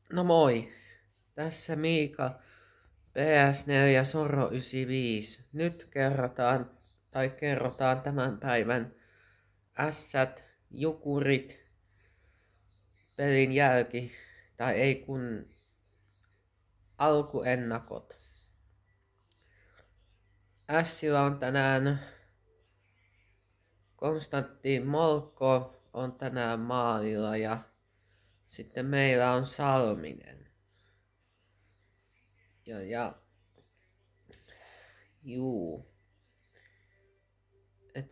No moi, tässä Miika PS4 Soro 95. Nyt kerrotaan tämän päivän ässät, jukurit, pelin jälki, tai ei kun alkuennakot. Ässillä on tänään Konstantin Molko on tänään maalilla ja sitten meillä on Salminen. Ja juu. Et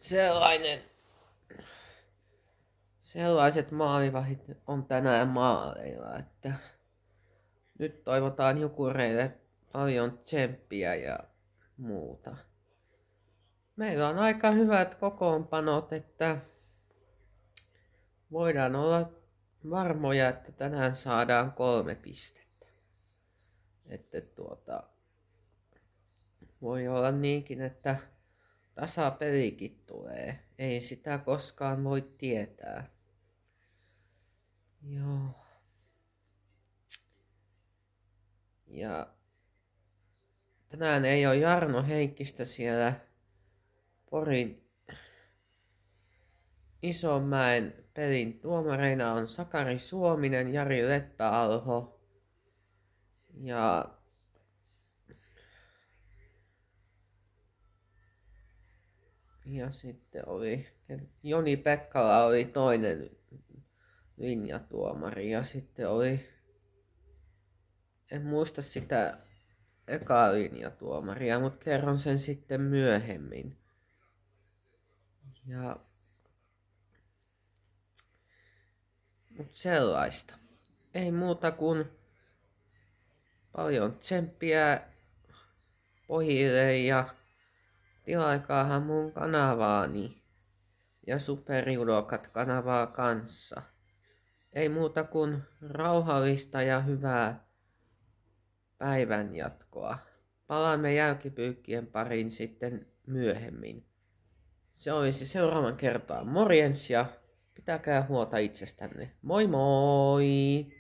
sellaiset maalivahdit on tänään maaleilla, että nyt toivotaan jukureille paljon tsemppiä ja muuta. Meillä on aika hyvät kokoonpanot, että voidaan olla varmoja, että tänään saadaan 3 pistettä. Että voi olla niinkin, että tasapelikin tulee. Ei sitä koskaan voi tietää. Joo. Ja tänään ei ole Jarno Heikkistä siellä Porin Isomäen pelin tuomareina on Sakari Suominen, Jari Leppäalho ja sitten oli Joni Pekkala oli toinen linjatuomari ja sitten oli, en muista sitä ekaa linjatuomaria, mutta kerron sen sitten myöhemmin. Mut sellaista. Ei muuta kuin paljon tsemppiä pojille ja tilaikaahan mun kanavaani ja Superjudokat kanavaa kanssa. Ei muuta kuin rauhallista ja hyvää päivänjatkoa. Palaamme jälkipyykkien pariin sitten myöhemmin. Se olisi seuraavan kertaan. Morjens ja pitäkää huolta itsestänne. Moi moi!